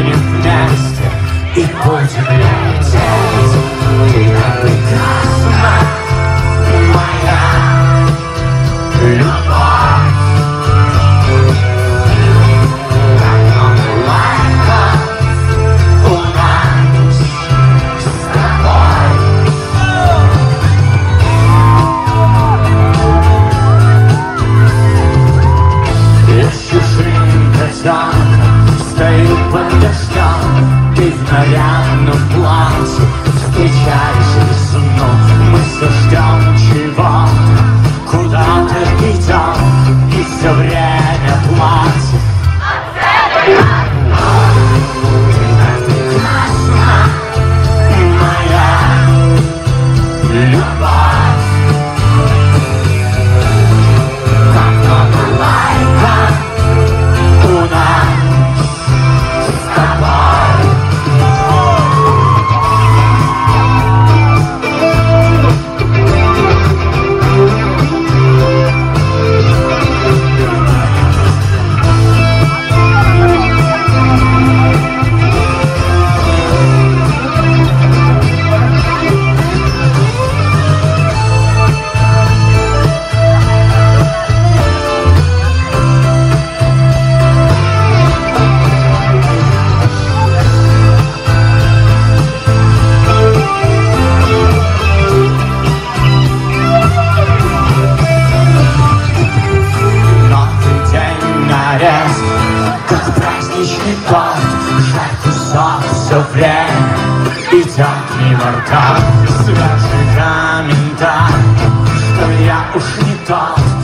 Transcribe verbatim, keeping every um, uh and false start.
будем вместе и будем лететь. Ты прекрасна, моя любовь. Как много лайка у нас с тобой. Я с чужим глазам стою под дождем, ты в нарядном платье встречаешь весну. Мы все ждем чего-то, куда-то идем, и все время платье. Ты прекрасна, моя любовь. Как много лайка у нас с тобой. Как праздничный торт, жаль, кусок все время идет мимо рта. Скажи комментарий, что я уж не тот.